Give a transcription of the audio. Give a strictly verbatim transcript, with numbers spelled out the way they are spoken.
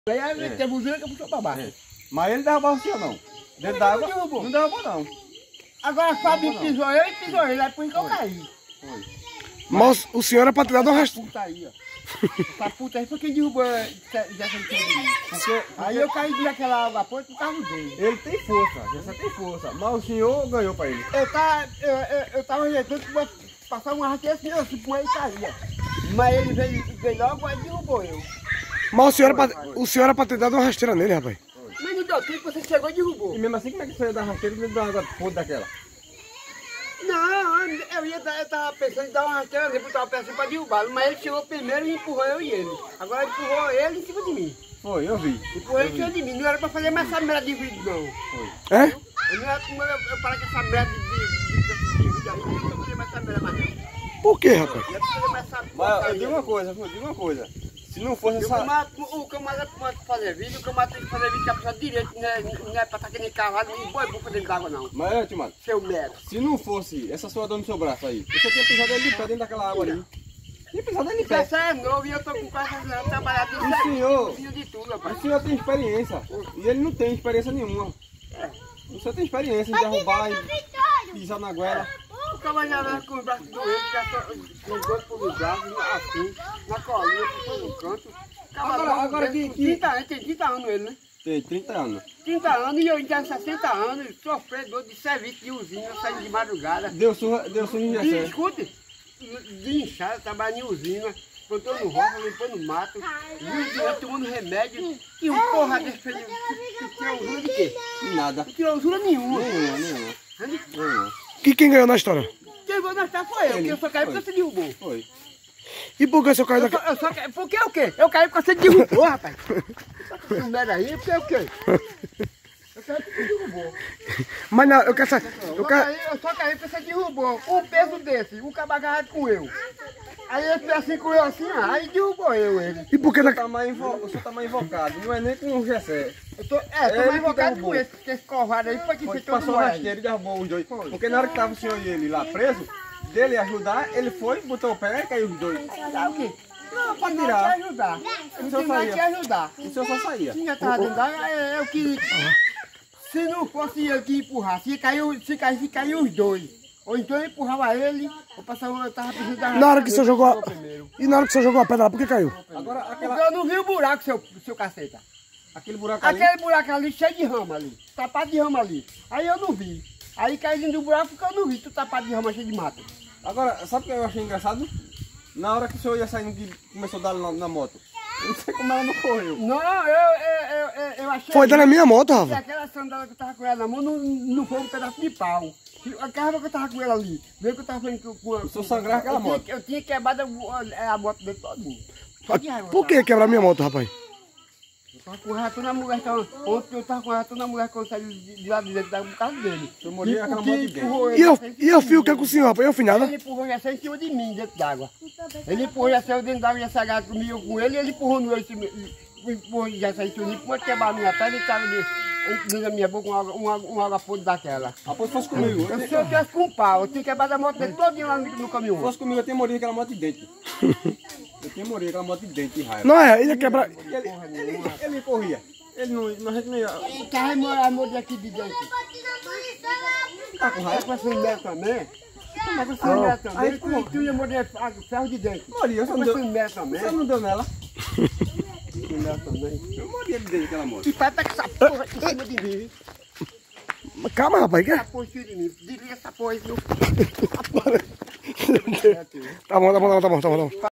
Aí é. Tem buzina que puxou pra baixo. É. Mas ele derrubava assim ou não? Dentro d'água não derrubou não. Agora Fábio pisou eu e pisou ele, é por isso que eu caí. Foi. Mas o senhor é pra ter dado um rastro. Puta aí, ó. Essa puta aí foi quem derrubou já porque aí eu caí daquela água ponte por causa dele. Ele tem força, já tem força. Mas o senhor ganhou pra ele. Eu tava, eu, eu, eu tava ajeitando pra passar uma rasteira assim, eu se e caía. Mas ele veio, veio logo e derrubou eu. Mas o senhor, é pra, o senhor é pra ter dado uma rasteira nele, rapaz. Mas não deu tempo, você chegou e derrubou. E mesmo assim, como é que você ia dar rasteira e me dar uma água podre daquela? Não, eu, ia, eu tava pensando em dar uma rasteira nele, botar o pé assim pra derrubá-lo. Mas ele chegou primeiro e empurrou eu e ele. Agora ele empurrou ele em cima de mim. Foi, eu vi. Empurrou ele em cima de mim. Não era pra fazer mais essa merda de vídeo, não. Foi. É? Eu não era como eu, eu parar com essa merda de, de, de, de vídeo aí. Eu não queria mais essa merda mais não. Por quê, rapaz? Eu ia fazer mais essa Mas eu digo uma coisa, eu digo uma coisa. Se não fosse E o essa... camarada, o camarada pode fazer vídeo, o camarada tem que fazer vídeo que a pessoa direito, não é, não é pra estar aquele cavalo e boi bom dentro d'água não. Mas é, Timado, Seu merda. se não fosse essa sua dor no seu braço aí, você tinha pisado ele de pé dentro daquela água ali. Tinha pisado ele de pé. Você é novo e eu tô com quase anos trabalhando O nisso aí. senhor, Eu fiz de tudo, rapaz. o senhor tem experiência. E ele não tem experiência nenhuma. O senhor tem experiência em derrubar e pisar na goela. O camarada com os braços doentes, já tô com os dois pulujados, assim, na colinha, por todo canto. Agora, agora que... Com trinta anos, tem trinta anos ele, né? Tem trinta anos. trinta anos e eu tenho sessenta anos, sofredor de serviço de usina, eu saio de madrugada. Deu surra, deu surra em E Jessé. escute, de inchada, trabalhando em usina, plantando roça, limpando mato, viu, tomando remédio, e um porra desse fez, tirou usura de quê? Nada. Não tirou usura nenhuma. Nenhuma, nenhuma. Nenhuma. E quem ganhou na história? Quem vai gastar foi eu, porque eu só caí porque você derrubou. Foi. E por que o senhor caiu Eu daqui? só, eu só caí, por que o quê? Eu caí porque você derrubou, rapaz. Essa merda aí, porque o quê? Eu caí porque você derrubou. Mas não, eu quero saber. Eu, Eu quero... caí, eu só caí porque você derrubou. Um peso desse, um cabagarrado com eu. Aí ele fez assim com eu assim, aí derrubou eu ele. E por que O senhor da... tá mais invo- o senhor tá mais invocado, não é nem com o Jessé. Eu tô, é, tô Ele mais que invocado derrubou. com esse, porque esse covarde aí foi que Foi fez que todo passou mundo a aí. rasteira e derrubou os dois. Porque na hora que tava o senhor e ele lá preso, dele ajudar, ele foi, botou o pé e caiu os dois. Ajudar o quê? Não, pra não tirar. te ajudar. O Não senhor tem nada saía. te ajudar. O senhor só saía. Quem já tava dentro d'água, é eu que... Se não fosse eu que empurrasse, se caiu, se caiu, se caiu os dois. Ou então eu empurrava ele, ou passava, eu tava precisando da Na hora que o senhor jogou a... primeiro. E na hora que o senhor jogou a pedra lá, por que caiu? Agora, aquela, Porque eu não vi o buraco, seu, seu caceta. aquele buraco ali, Aquele buraco ali cheio de rama ali, tapado de rama ali. Aí eu não vi. Aí caiu dentro do buraco porque eu não vi, tu tapado de rama cheio de mato. agora, sabe o que eu achei engraçado? Na hora que o senhor ia saindo, que começou a dar na, na moto. Eu não sei como ela não correu. Não, eu, eu, eu, eu, eu achei... Foi dar na minha moto, E Rafa. aquela sandália que eu tava com ela na mão não, não foi um pedaço de pau. A carga que eu tava com ela ali, veio que eu tava fazendo com a... O senhor sangrava aquela eu tinha- moto. Eu tinha quebrado a, a moto dele todinho. Só de raiva. Por que quebrar minha moto, rapaz? Eu tava com o rato na mulher, então, ontem eu tava com o rato na mulher quando saiu de, de lá de dentro da casa dele. Eu morri E aquela porque moto de dentro. empurrou E ele eu, assim em e cima eu de fio o mim. que é com o senhor, rapaz? Eu fui nada. Ele empurrou já saiu em cima de mim, dentro d'água. Ele empurrou já saiu dentro d'água, já saiu agarrado comigo com ele, e ele empurrou no meu em cima, empurrou já saiu em cima de mim, pode quebrar a minha perna e tava dentro da minha boca uma água, uma, uma água podre daquela. Após fosse comigo. Eu Eu, se eu tivesse com um pau, eu tinha quebrado a moto dele todinha lá no, no se caminhão. fosse comigo, eu tinha morrido aquela moto de dentro. Eu tinha morrido aquela moto de dentro de raiva. Não é, ele ia quebrar... Ele, ele, ele corria. Ele não, não, a gente não ia... Ele carregou a moto aqui de dentro. Tá com Aí raiva? com essa mulher também. Mas com essa mulher também, Aí, tu, tu ia morder ferro de dentro. Morri, eu só não Com deu... essa mulher também. Você não deu nela? Mulher também. Eu morri de dentro daquela moto. E pai tá com essa porra em cima de mim. Calma, rapaz, que é? Essa porra em cima de mim. Desliga essa porra aí, viu? Tá bom, tá bom, tá bom, tá bom, tá bom.